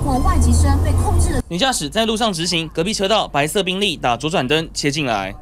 国外籍生被控制的女驾驶在路上直行，隔壁车道白色宾利打左转灯切进来，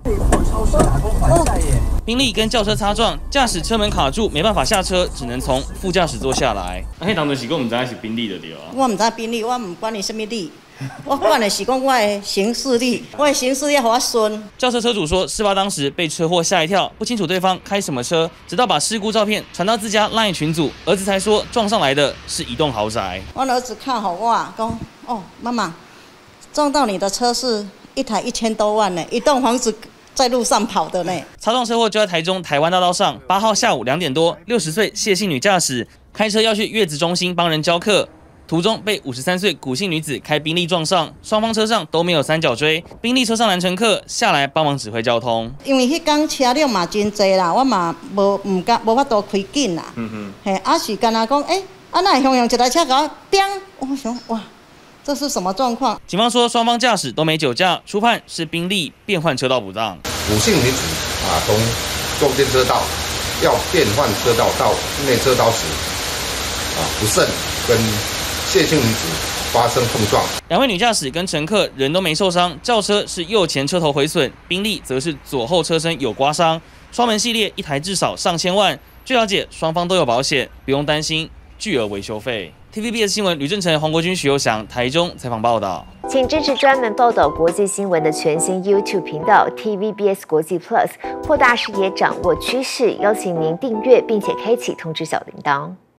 宾利跟轿车擦撞，驾驶车门卡住，没办法下车，只能从副驾驶座下来。迄当就是讲唔知是宾利的对啊？ 我唔知宾利，我唔管你什么利。 我管的是讲我的行事力，我的行事力要给我顺。 轿车车主说，事发当时被车祸吓一跳，不清楚对方开什么车，直到把事故照片传到自家 LINE 群组，儿子才说撞上来的是一栋豪宅。 我儿子看好我，讲哦，妈妈，撞到你的车是一台1000多万呢，一栋房子在路上跑的呢。 擦撞车祸就在台中台湾大道上，8号下午2点多，60岁谢姓女驾驶开车要去月子中心帮人教课。 途中被53岁古姓女子开宾利撞上，双方车上都没有三角锥。宾利车上男乘客下来帮忙指挥交通。 因为迄天车辆嘛真多啦，我嘛无法度开紧啦。嘿，是干那讲，那雄雄一台车给我砰，我想哇，这是什么状况？ 警方说双方驾驶都没酒驾，初判是宾利变换车道不当。 古姓女子从中间车道要变换车道到内车道时，不慎跟 谢姓女子发生碰撞 ，2位女驾驶跟乘客人都没受伤，轿车是右前车头毁损，宾利则是左后车身有刮伤。双门系列一台至少上千万。据了解，双方都有保险，不用担心巨额维修费。TVBS 新闻吕正成、黄国军、许佑翔台中采访报道。 请支持专门报道国际新闻的全新 YouTube 频道 TVBS 国际 Plus， 扩大视野，掌握趋势。邀请您订阅并且开启通知小铃铛。